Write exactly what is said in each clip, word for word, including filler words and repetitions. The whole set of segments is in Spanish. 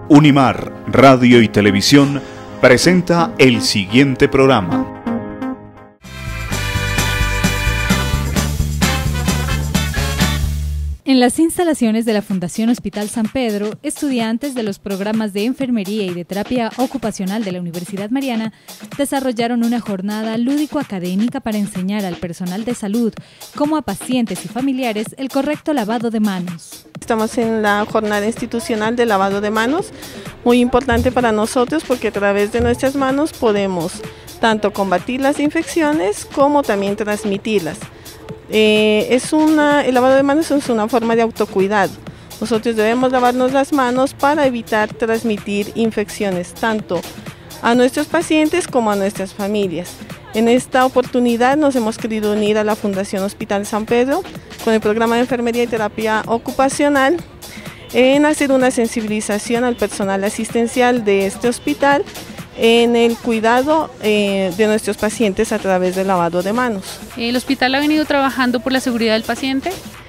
Unimar Radio y Televisión presenta el siguiente programa. En las instalaciones de la Fundación Hospital San Pedro, estudiantes de los programas de enfermería y de terapia ocupacional de la Universidad Mariana desarrollaron una jornada lúdico-académica para enseñar al personal de salud, como a pacientes y familiares, el correcto lavado de manos. Estamos en la jornada institucional de lavado de manos, muy importante para nosotros porque a través de nuestras manos podemos tanto combatir las infecciones como también transmitirlas. Eh, es una, el lavado de manos es una forma de autocuidado. Nosotros debemos lavarnos las manos para evitar transmitir infecciones tanto a nuestros pacientes como a nuestras familias. En esta oportunidad nos hemos querido unir a la Fundación Hospital San Pedro con el programa de enfermería y terapia ocupacional en hacer una sensibilización al personal asistencial de este hospital en el cuidado eh, de nuestros pacientes a través del lavado de manos. El hospital ha venido trabajando por la seguridad del paciente,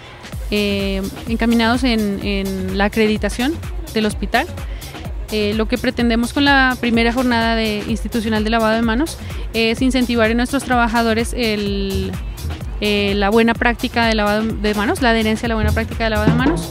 eh, encaminados en, en la acreditación del hospital. Eh, lo que pretendemos con la primera jornada de, institucional de lavado de manos es incentivar en nuestros trabajadores el, eh, la buena práctica de lavado de manos, la adherencia a la buena práctica de lavado de manos,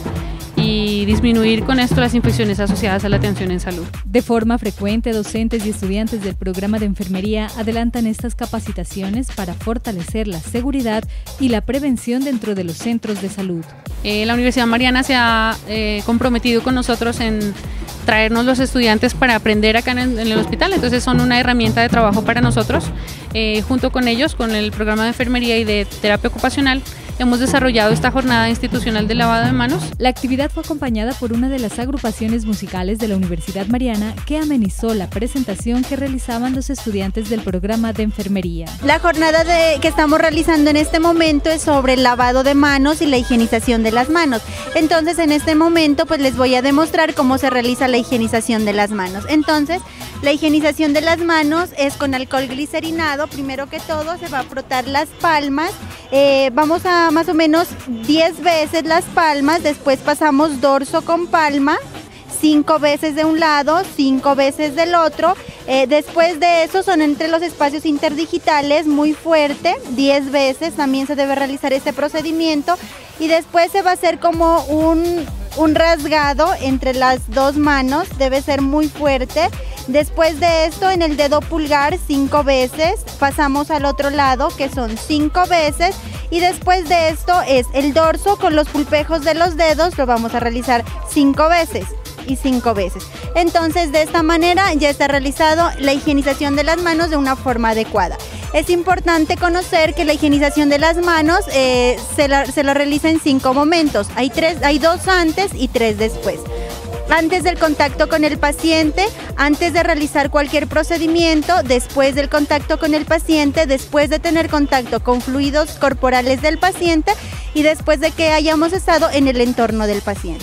y disminuir con esto las infecciones asociadas a la atención en salud. De forma frecuente, docentes y estudiantes del programa de enfermería adelantan estas capacitaciones para fortalecer la seguridad y la prevención dentro de los centros de salud. Eh, la Universidad Mariana se ha eh, comprometido con nosotros en traernos los estudiantes para aprender acá en el, en el hospital, entonces son una herramienta de trabajo para nosotros. Eh, junto con ellos, con el programa de enfermería y de terapia ocupacional, hemos desarrollado esta jornada institucional de lavado de manos. La actividad fue acompañada por una de las agrupaciones musicales de la Universidad Mariana que amenizó la presentación que realizaban los estudiantes del programa de enfermería. La jornada de, que estamos realizando en este momento es sobre el lavado de manos y la higienización de las manos. Entonces, en este momento pues les voy a demostrar cómo se realiza la higienización de las manos. Entonces, la higienización de las manos es con alcohol glicerinado. Primero que todo se va a frotar las palmas, eh, vamos a más o menos diez veces las palmas, después pasamos dorso con palma, cinco veces de un lado, cinco veces del otro, eh, después de eso son entre los espacios interdigitales muy fuerte, diez veces también se debe realizar este procedimiento y después se va a hacer como un, un rasgado entre las dos manos, debe ser muy fuerte. Después de esto en el dedo pulgar cinco veces, pasamos al otro lado que son cinco veces y después de esto es el dorso con los pulpejos de los dedos, lo vamos a realizar cinco veces y cinco veces. Entonces de esta manera ya está realizado la higienización de las manos de una forma adecuada. Es importante conocer que la higienización de las manos eh, se, la, se la realiza en cinco momentos, hay, tres, hay dos antes y tres después. Antes del contacto con el paciente, antes de realizar cualquier procedimiento, después del contacto con el paciente, después de tener contacto con fluidos corporales del paciente y después de que hayamos estado en el entorno del paciente.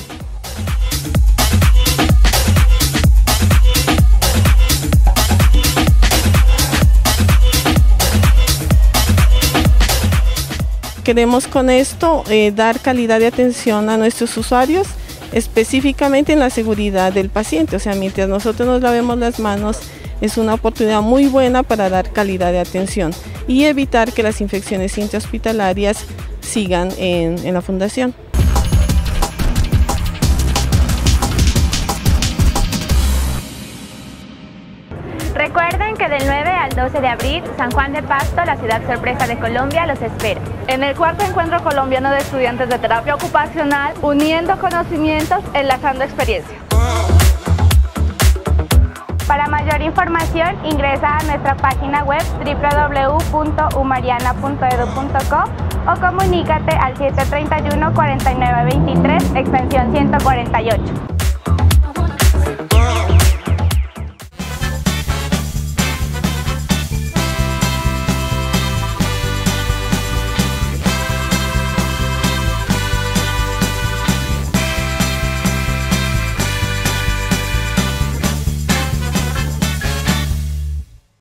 Queremos con esto eh, dar calidad de atención a nuestros usuarios, específicamente en la seguridad del paciente, o sea, mientras nosotros nos lavemos las manos es una oportunidad muy buena para dar calidad de atención y evitar que las infecciones intrahospitalarias sigan en, en la fundación. Recuerden que del nueve al doce de abril, San Juan de Pasto, la ciudad sorpresa de Colombia, los espera. En el cuarto encuentro colombiano de estudiantes de terapia ocupacional, uniendo conocimientos, enlazando experiencias. Para mayor información, ingresa a nuestra página web w w w punto umariana punto edu punto co o comunícate al siete tres uno, cuatro nueve dos tres, extensión ciento cuarenta y ocho.